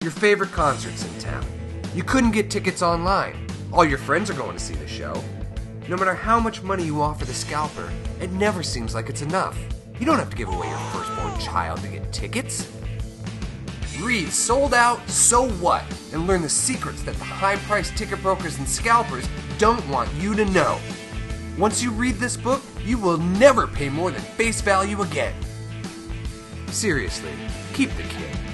Your favorite concert's in town. You couldn't get tickets online. All your friends are going to see the show. No matter how much money you offer the scalper, it never seems like it's enough. You don't have to give away your firstborn child to get tickets. Read Sold Out, So What? And learn the secrets that the high-priced ticket brokers and scalpers don't want you to know. Once you read this book, you will never pay more than face value again. Seriously, keep the kid.